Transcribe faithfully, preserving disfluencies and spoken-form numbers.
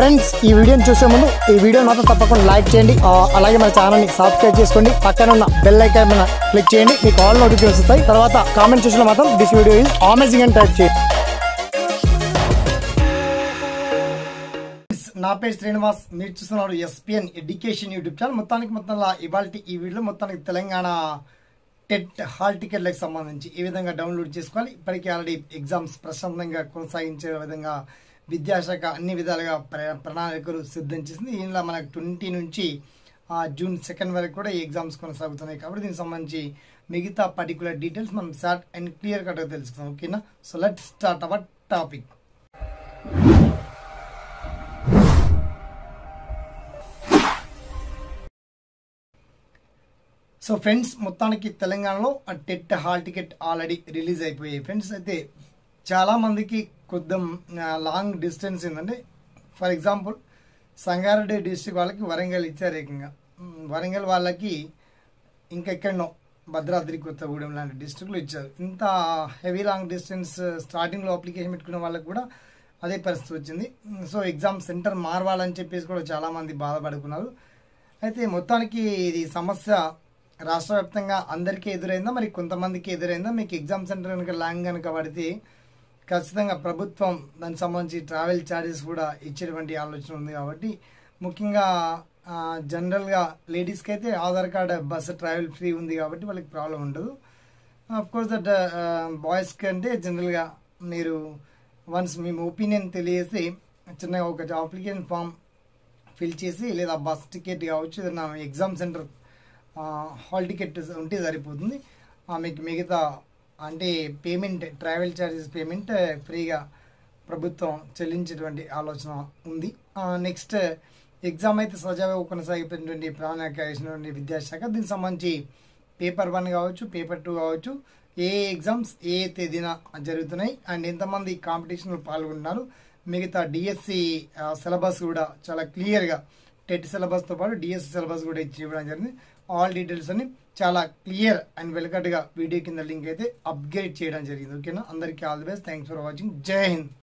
Friends ఈ వీడియోని చూసే ముందు ఈ వీడియో మాత్రం తప్పకుండా లైక్ చేయండి, అలాగే మన ఛానల్ ని సబ్స్క్రైబ్ చేసుకోండి, పక్కన ఉన్న బెల్ ఐకాన్ మీద క్లిక్ చేయండి, మీకు ఆల్ నోటిఫికేషన్స్ వస్తాయి. తర్వాత కామెంట్ సెక్షన్ లో మాత్రం దిస్ వీడియో ఇస్ అమేజింగ్ అని టైప్ చేయండి. నా పేరు శ్రీనివాస్, మీరు చూస్తున్నారు ఎస్పిఎన్ ఎడ్యుకేషన్ యూట్యూబ్ ఛానల్. మొత్తానికి మొత్తంలో ఇవాళ ఈ వీడియో మొత్తానికి తెలంగాణ టెట్ హాల్ టికెట్లకు సంబంధించి ఏ విధంగా డౌన్లోడ్ చేసుకోవాలి, ఇప్పటికీ ఆల్రెడీ ఎగ్జామ్స్ ప్రశాంతంగా కొనసాగించే విధంగా విద్యాశాఖ అన్ని విధాలుగా ప్రణాళికలు సిద్ధం చేసింది. దీనిలో మనకు ట్వంటీ నుంచి జూన్ సెకండ్ వరకు కూడా ఈ ఎగ్జామ్స్ కొనసాగుతున్నాయి కాబట్టి దీనికి సంబంధించి మిగతా పర్టికులర్ డీటెయిల్స్ మనం షార్ట్ అండ్ క్లియర్ కట్గా తెలుసుకుందాం. ఓకేనా? So let's start our topic. So friends, మొత్తానికి తెలంగాణలో TET hall ticket already release అయిపోయాయి ఫ్రెండ్స్. అయితే చాలా మందికి కొద్ది లాంగ్ డిస్టెన్స్ ఏంటంటే, ఫర్ ఎగ్జాంపుల్ సంగారెడ్డి డిస్ట్రిక్ట్ వాళ్ళకి వరంగల్ ఇచ్చారు ఏకంగా, వరంగల్ వాళ్ళకి ఇంకా ఎక్కడనో భద్రాద్రి కొత్తగూడెం లాంటి డిస్ట్రిక్ట్లు ఇచ్చారు. ఇంత హెవీ లాంగ్ డిస్టెన్స్ స్టార్టింగ్లో అప్లికేషన్ పెట్టుకునే వాళ్ళకి కూడా అదే పరిస్థితి వచ్చింది. సో ఎగ్జామ్ సెంటర్ మారవాలని చెప్పేసి కూడా చాలామంది బాధపడుకున్నారు. అయితే మొత్తానికి ఇది సమస్య రాష్ట్ర వ్యాప్తంగా అందరికీ ఎదురైందా, మరి కొంతమందికి ఎదురైందా? మీకు ఎగ్జామ్ సెంటర్ కనుక లాంగ్ కనుక పడితే ఖచ్చితంగా ప్రభుత్వం దానికి సంబంధించి ట్రావెల్ ఛార్జెస్ కూడా ఇచ్చేటువంటి ఆలోచన ఉంది. కాబట్టి ముఖ్యంగా జనరల్గా లేడీస్కి అయితే Aadhaar card bus travel free ఉంది కాబట్టి వాళ్ళకి ప్రాబ్లం ఉండదు. కోర్స్ దట్ బాయ్స్కి అంటే జనరల్గా మీరు వన్స్ మీ ఒపీనియన్ తెలియజేసి చిన్నగా ఒక అప్లికేషన్ ఫామ్ ఫిల్ చేసి, లేదా బస్ టికెట్ కావచ్చు, ఏదైనా ఎగ్జామ్ సెంటర్ హాల్ టికెట్ ఉంటే సరిపోతుంది. మీకు మిగతా అంటే పేమెంట్, ట్రావెల్ ఛార్జెస్ పేమెంట్ ఫ్రీగా ప్రభుత్వం చెల్లించేటువంటి ఆలోచన ఉంది. నెక్స్ట్ ఎగ్జామ్ అయితే సజావుగా కొనసాగిపోయినటువంటి ప్రణాళిక వేసినటువంటి విద్యాశాఖ దీనికి సంబంధించి పేపర్ వన్ కావచ్చు, పేపర్ టూ కావచ్చు, ఏ ఎగ్జామ్స్ ఏ తేదీన జరుగుతున్నాయి అండ్ ఎంతమంది కాంపిటీషన్లో పాల్గొంటున్నారు, మిగతా డిఎస్సి సిలబస్ కూడా చాలా క్లియర్గా టెట్ సిలబస్తో పాటు డిఎస్సి సిలబస్ కూడా ఇచ్చి ఇవ్వడం జరిగింది. ఆల్ డీటెయిల్స్ అని చాలా క్లియర్ అండ్ వెల్కట్గా వీడియో కింద లింక్ అయితే అప్గ్రేడ్ చేయడం జరిగింది. ఓకేనా? అందరికీ all the best. Thanks for watching. జై హింద్.